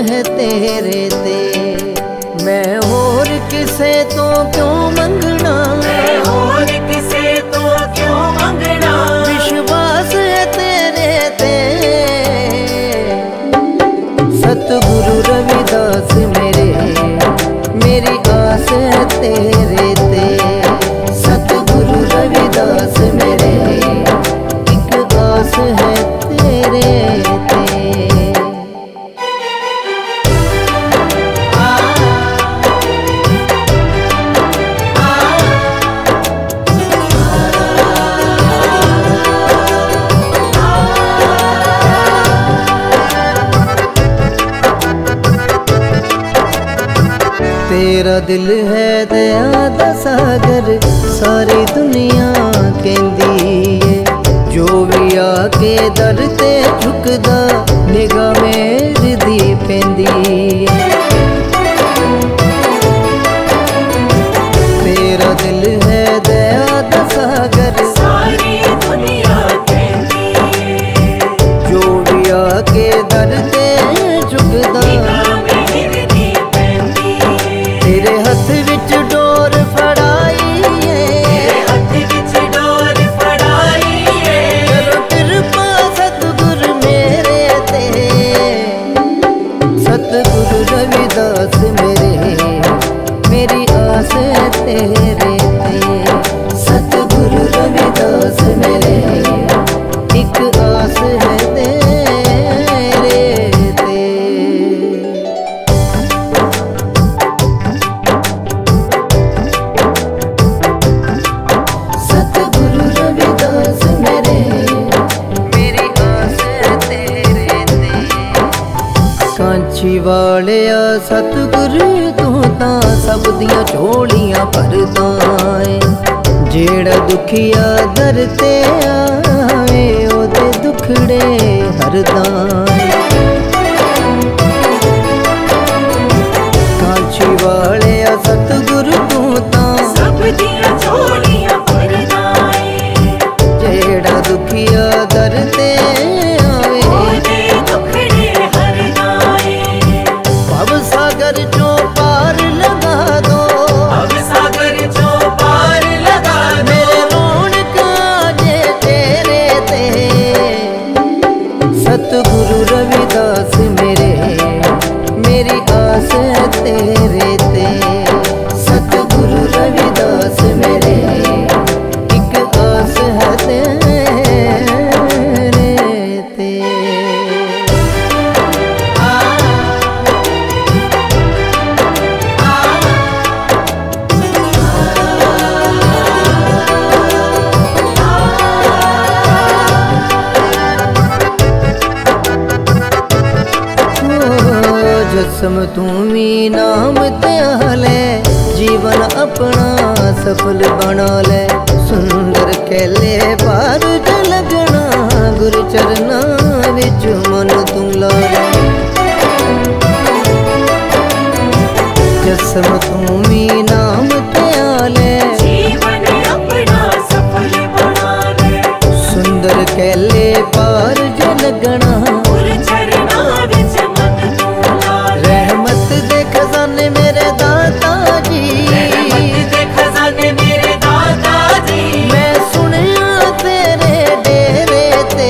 है तेरे ते। मैं होर किसे तो क्यों मंगना, मैं होर किसे तो क्यों मंगना, विश्वास है तेरे ते। सतगुरु रविदास मेरे, मेरी आस है तेरे ते। सतगुरु रविदास मेरे, एक आस है तेरे ते। तेरा दिल है दया दा सागर, सारी दुनिया कहंदी है। जो भी आके दर ते झुकदा, निगाह मेरी दी पैंदी है। तेरा दिल है दया दा सागर, सारी दुनिया कहती है। जो भी आके दर ते झुकदा, तेरे हथ विच डोर फड़ाई है, तेरे हथ विच डोर फड़ाई है। करो कृपा सतगुरु मेरे ते। सतगुरु रविदास मेरे, मेरी आस है तेरे ते। सतगुरु रविदास मेरे, एक आस है तेरे ते। सतगुरु रविदास मेरे, मेरी आस है तेरे ते। कांची वालिया सतगुरु तू तां सब दियां झोलियां भरदा है। जेड़ा दुखिया दर ते आवे, ओदे दुखड़े हरदा है। कांची वालिया सतगुरु तू तां सब दियां झोलियां भरदा है। जेड़ा दुखिया दर ते आवे, ओदे दुखड़े हरदा है। भव सागर चो पार लगा दो, अब सागर चो पार लगा दो। मेरे रौनक आजे तेरे ते। सतगुरु रविदास मेरे, मेरी आस है तेरे ते। सतगुरु रविदास मेरे, एक आस है तेरे ते। जसम तूमी नाम त्याले, जीवन अपना सफल बना ले। सुंदर कहले पार ज लगना, गुरु चरना विच मन तू ला ले। जसम तूमी नाम त्याले, जीवन अपना सफल बना ले। सुंदर कहले पार ज लगना, गुरु चरना विच मन तू ला ले। रहमत दे खजाने मेरे दाता जी, रहमत दे खजाने मेरे दाता जी। मैं सुनिया तेरे डेरे ते।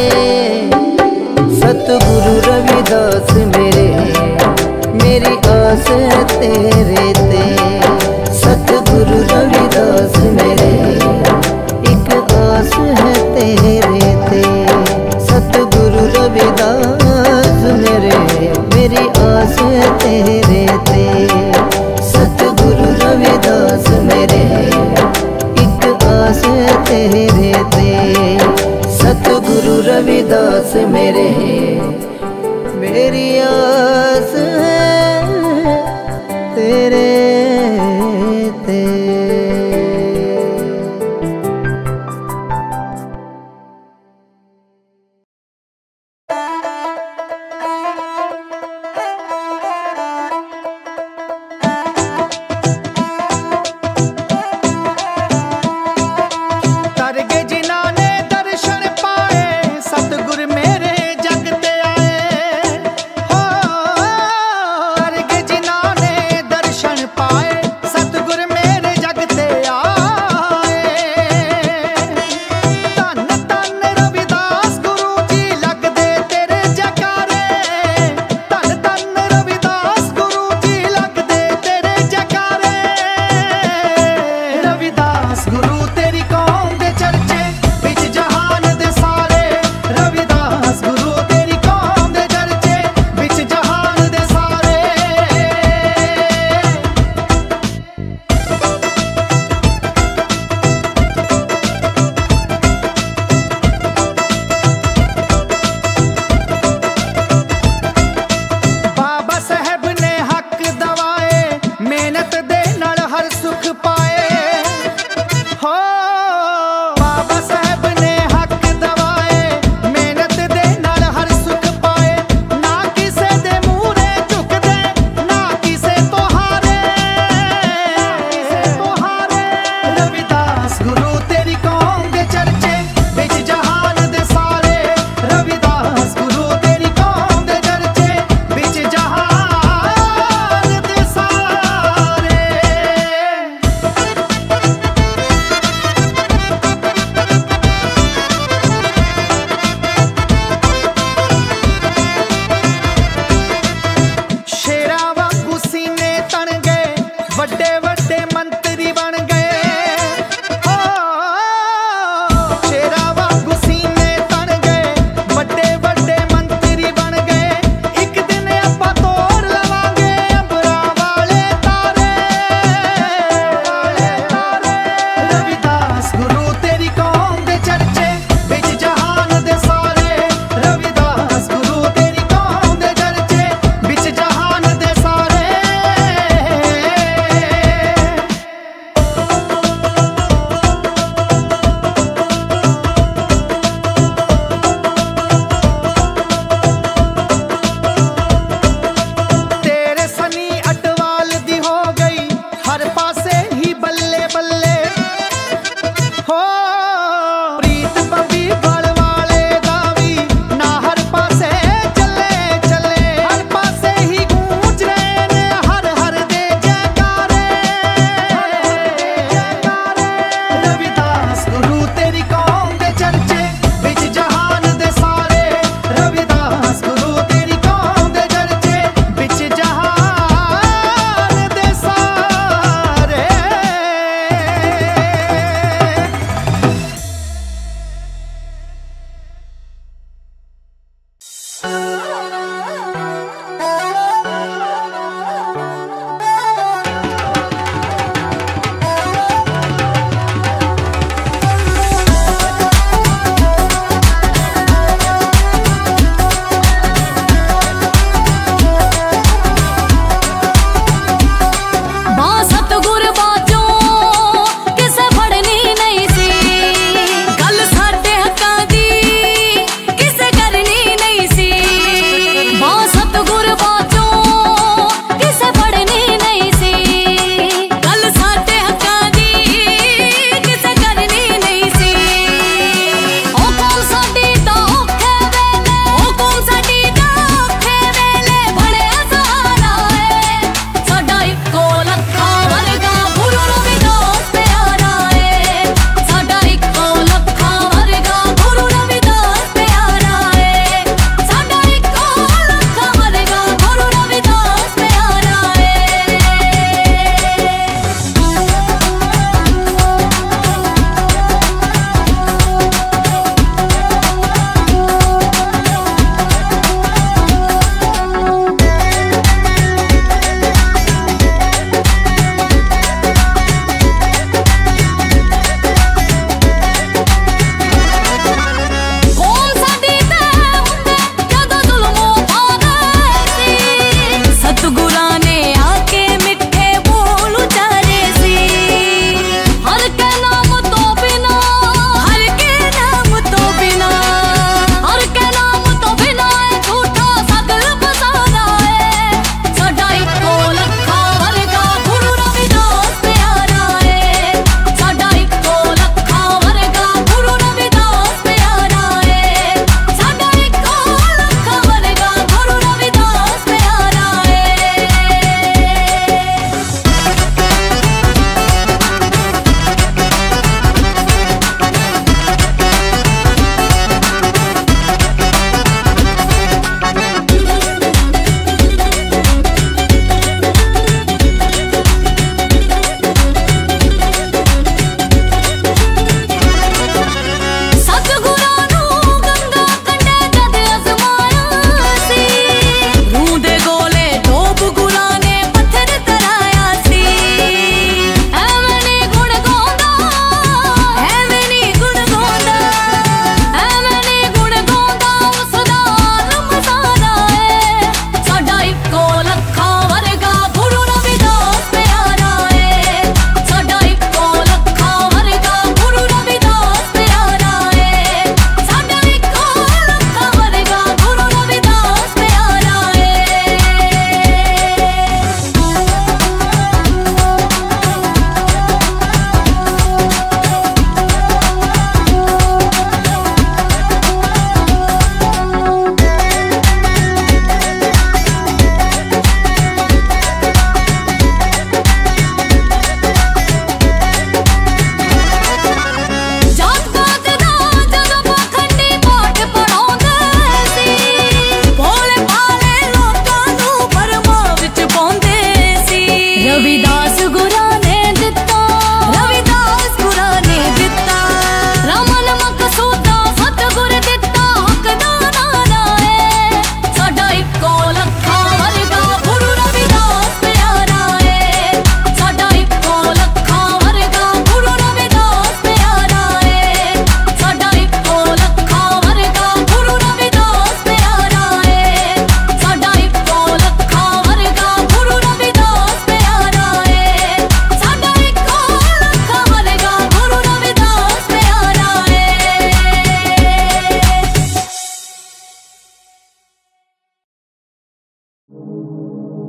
सतगुरु रविदास मेरे, मेरी आस है तेरे ते। सतगुरु रविदास मेरे, एक आस है तेरे ते। सतगुरु रविदास मेरे, मेरी आस है तेरे ते। सतगुरु रविदास मेरे, एक आस है तेरे ते। सतगुरु रविदास मेरे, मेरी आस है तेरे ते।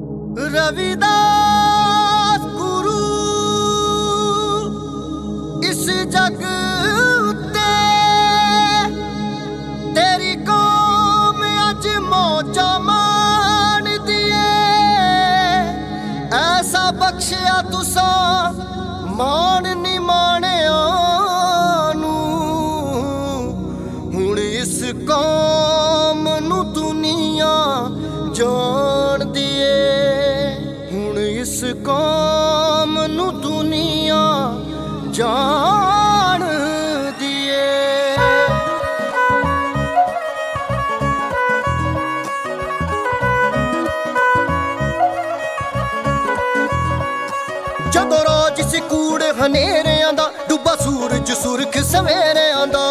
रविदास गुरु इस जग उत्ते तेरी कौम अज मौजा मान दिए ऐसा बख्शिया तुसा मान नी माणिया नू हुण इस कौम नू दुनिया जान दिए इस कौम नू दुनिया जान दिए। जदों राज सी कूड़े हनेरे आंदा डुब्बा सूरज सुरख सवेरे आंदा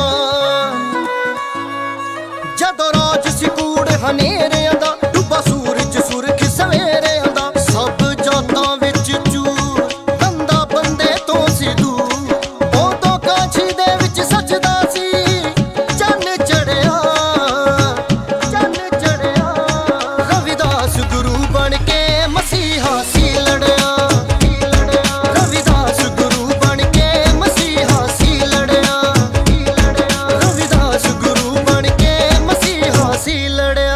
जदों राज सी कूड़े हनेरे आंदा डुब्बा सूरज सुरख सवेरे आंदा सब जातां विच चूर बंदा बंदे तो सी दूर उदों काछी दे विच सजदा सी चन्न चढ़िया रविदास गुरु बन के मसीहा सी लड़िया रविदास गुरु बन के मसीहा सी लड़िया रविदास गुरु बन के मसीहा सी लड़िया।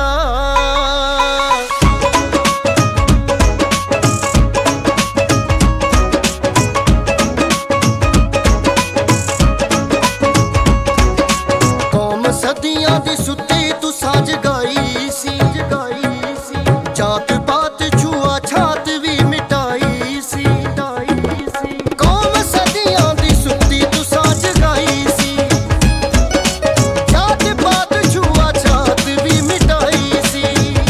सदियां दी सुत्ती तू साज गाई सी जात पात छुआ छात भी मिटाई सी कौम सदियां दी सुत्ती तू साज गाई सी जात पात छुआ छात भी मिटाई सी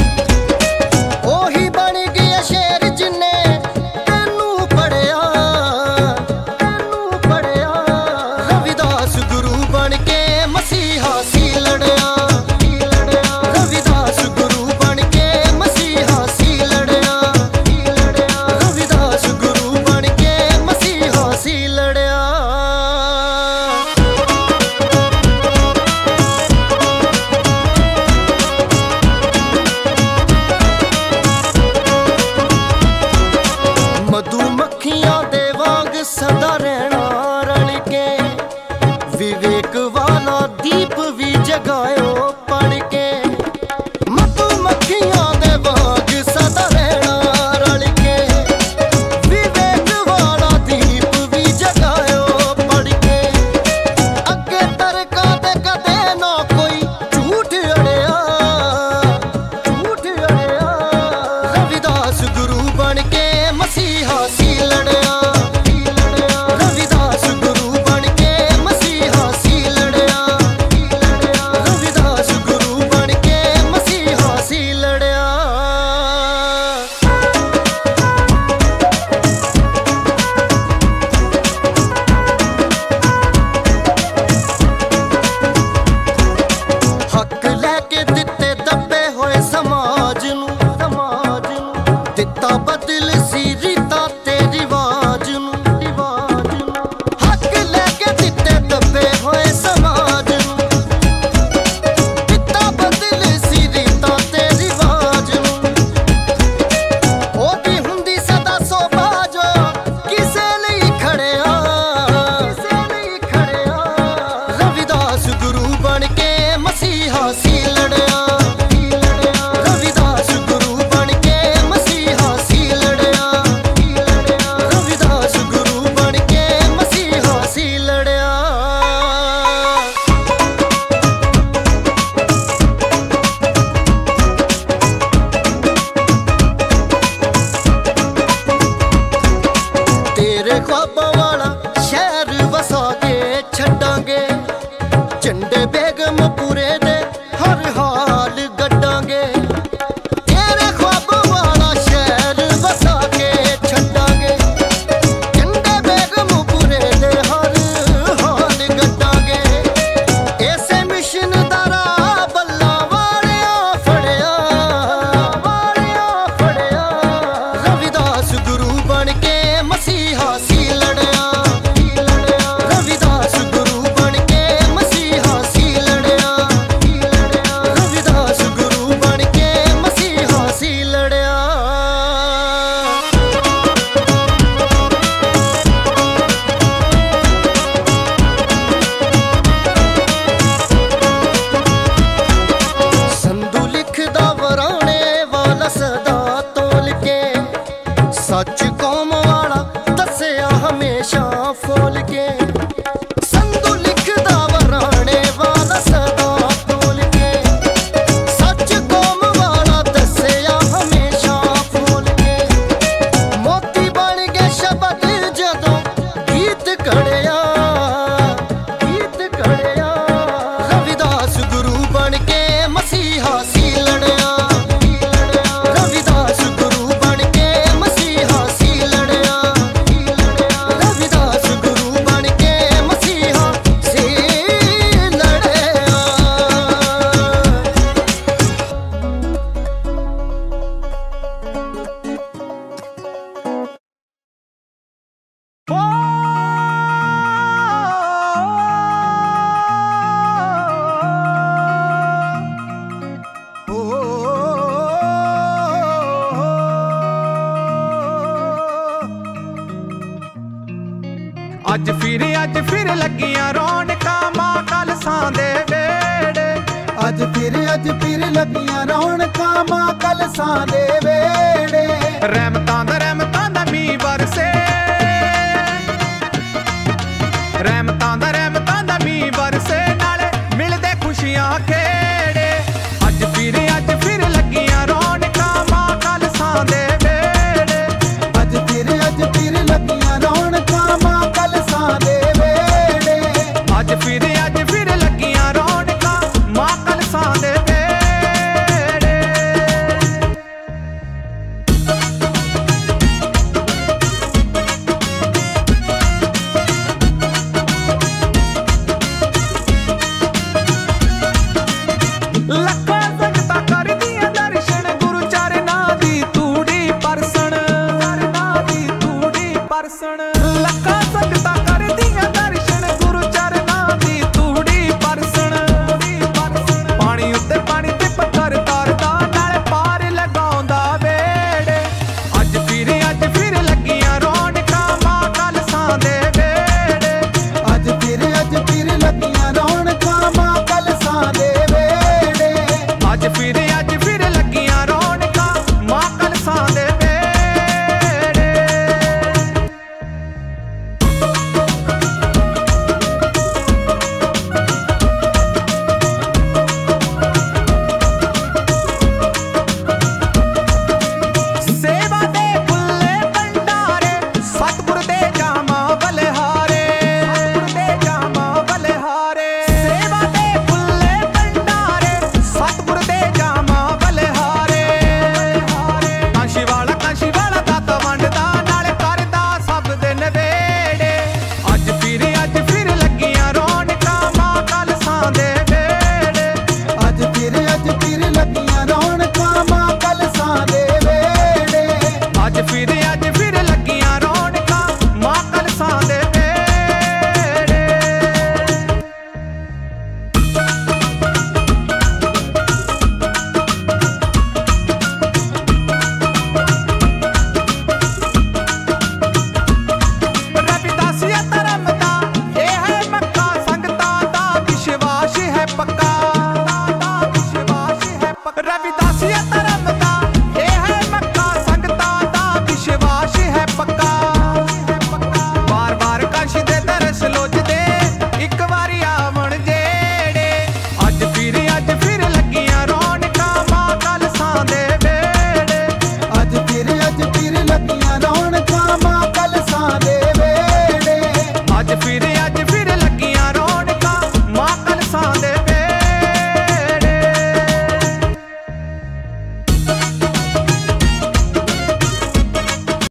ओही बन गया शेर जिन्ने तेनू पढ़िया रविदास गुरु बन के मसीहा सी लड़िया रविदास गुरु बन के मसीहा सी लड़िया रविदास गुरु बन के मसीहा सी लड़िया। मधुमक्खियां दे वांग सदा रहना रल के विवेक वाला दीप भी जगायो पढ़ के मधुमक्खियां दे वांग सदा रहना रल के विवेक वाला दीप भी जगायो पढ़ के अगे तरका दे कदे ना कोई झूठ अड़िया रविदास गुरु बन के मसीहा सी लड़िया रविदास गुरु बन के मसीहा सी लड़िया रविदास गुरु बन के मसीहा सी लड़िया। हक लैके दिते दबे होए समाज नू दिता बदल सी रीता ते रिवाज नू हक लैके दिते दबे होए समाज नू दिता बदल सी रीता ते रिवाज नू ओदी हुंदी सदा सोबाज किसे लई खड़िया रविदास गुरु बन के मसीहा सी लड़िया रविदास गुरु बन के मसीहा सी लड़िया। सच कौम वाला दसिया हमेशा फोल के संधू लिखदा वराणे वाला सदा तोल के सच कौम वाला दसिया हमेशा फोल के मोती बन गए शब्द जदों गीत कड़िया रविदास गुरु बन के मसीहा सी लड़िया रविदास गुरु बन के मसीहा सी लड़िया रविदास गुरु बन के मसीहा सी लड़िया। अज फिर लगियां रौनकां मां कलसां दे वेड़े अज फिर लगियां रौनकां मां कलसां दे वेड़े